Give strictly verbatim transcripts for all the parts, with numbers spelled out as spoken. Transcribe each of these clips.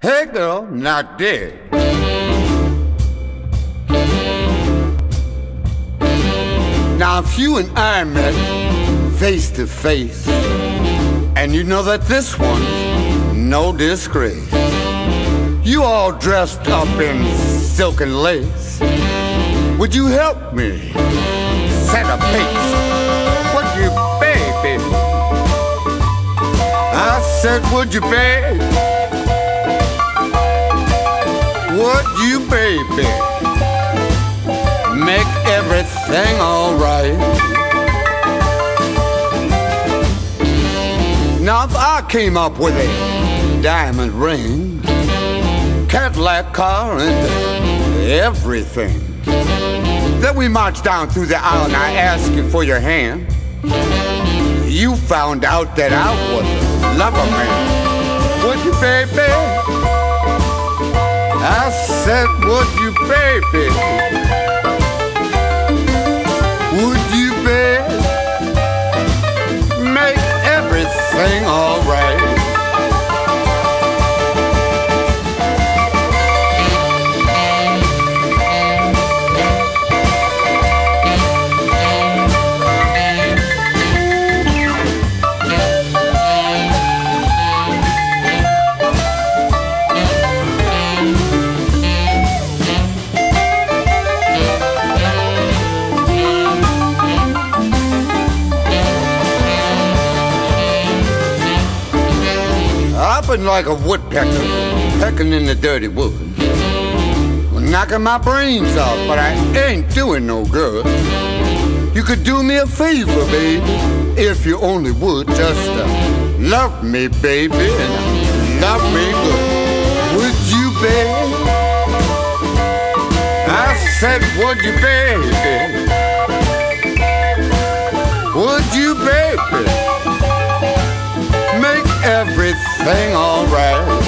Hey girl, not dead. Now if you and I met face to face, and you know that this one's no disgrace, you all dressed up in silk and lace, would you help me set a pace? Would you, baby? I said, would you, baby? Would you, baby? Make everything alright. Now if I came up with a diamond ring, Cadillac car and everything, then we marched down through the aisle and I asked you for your hand, you found out that I was a lover man. Would you, baby? I said, would you, baby? Would you, baby? Make everything alright. Hopping like a woodpecker, pecking in the dirty woods, well, knocking my brains out, but I ain't doing no good. You could do me a favor, baby, if you only would. Just uh, love me, baby, and love me good. Would you, baby? I said, would you, baby? Would you, baby? Make everything alright.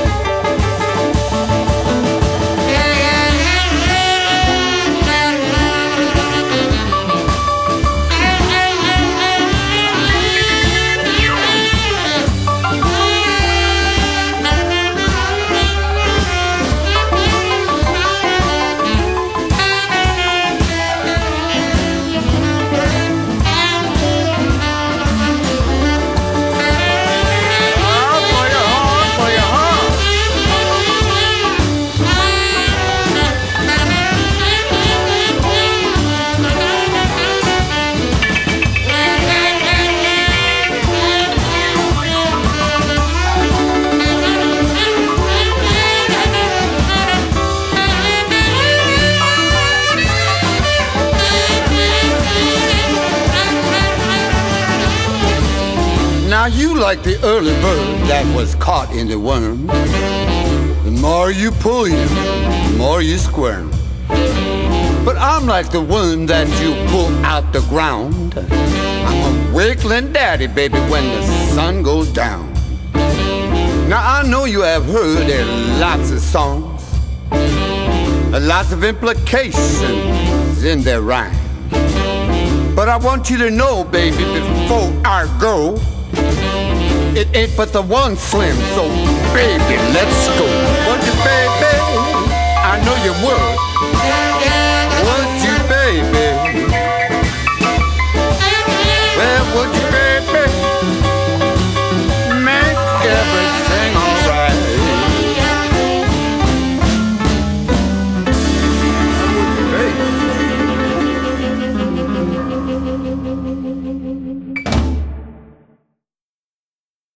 Now you like the early bird that was caught in the worm. The more you pull you, the more you squirm. But I'm like the one that you pull out the ground. I'm a wiggling daddy, baby, when the sun goes down. Now I know you have heard there lots of songs, lots of implications in their rhyme. But I want you to know, baby, before I go, it ain't but the one Slim, so baby, let's go. Would you, baby? I know you would.